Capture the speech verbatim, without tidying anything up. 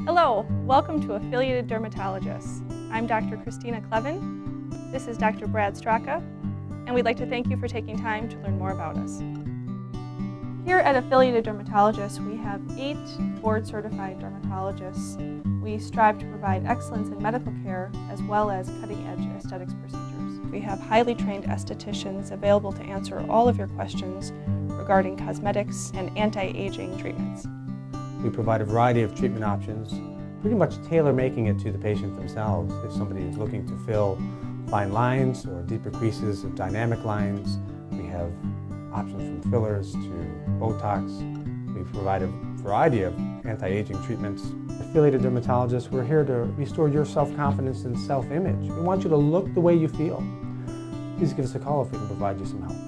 Hello, welcome to Affiliated Dermatologists. I'm Doctor Christina Clevin. This is Doctor Brad Straka, and we'd like to thank you for taking time to learn more about us. Here at Affiliated Dermatologists, we have eight board-certified dermatologists. We strive to provide excellence in medical care as well as cutting-edge aesthetics procedures. We have highly trained estheticians available to answer all of your questions regarding cosmetics and anti-aging treatments. We provide a variety of treatment options, pretty much tailor-making it to the patient themselves. If somebody is looking to fill fine lines or deeper creases of dynamic lines, we have options from fillers to Botox. We provide a variety of anti-aging treatments. Affiliated dermatologists, we're here to restore your self-confidence and self-image. We want you to look the way you feel. Please give us a call if we can provide you some help.